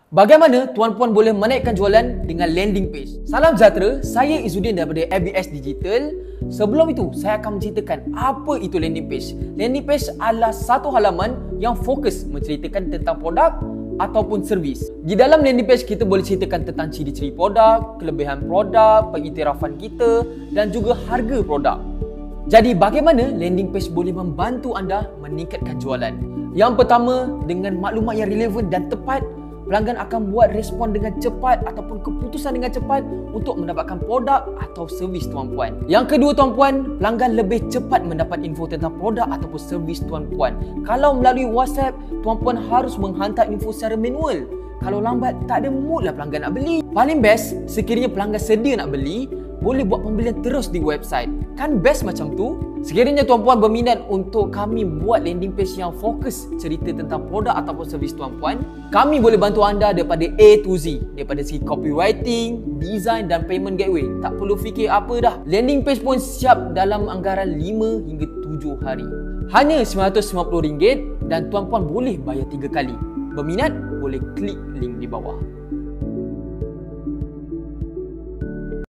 Bagaimana tuan-puan boleh menaikkan jualan dengan landing page? Salam sejahtera, saya Izzuddin daripada FBS Digital. Sebelum itu, saya akan menceritakan apa itu landing page. Landing page adalah satu halaman yang fokus menceritakan tentang produk ataupun servis. Di dalam landing page, kita boleh ceritakan tentang ciri-ciri produk, kelebihan produk, pengiktirafan kita dan juga harga produk. Jadi bagaimana landing page boleh membantu anda meningkatkan jualan? Yang pertama, dengan maklumat yang relevan dan tepat, pelanggan akan buat respon dengan cepat ataupun keputusan dengan cepat untuk mendapatkan produk atau servis tuan-puan. Yang kedua tuan-puan, pelanggan lebih cepat mendapat info tentang produk ataupun servis tuan-puan. Kalau melalui WhatsApp, tuan-puan harus menghantar info secara manual. Kalau lambat, tak ada mood lah pelanggan nak beli. Paling best, sekiranya pelanggan sedia nak beli, boleh buat pembelian terus di website. Kan best macam tu? Sekiranya tuan-puan berminat untuk kami buat landing page yang fokus cerita tentang produk ataupun servis tuan-puan, kami boleh bantu anda daripada A to Z. Daripada segi copywriting, design dan payment gateway. Tak perlu fikir apa dah. Landing page pun siap dalam anggaran 5 hingga 7 hari. Hanya RM950 dan tuan-puan boleh bayar 3 kali. Berminat? Boleh klik link di bawah.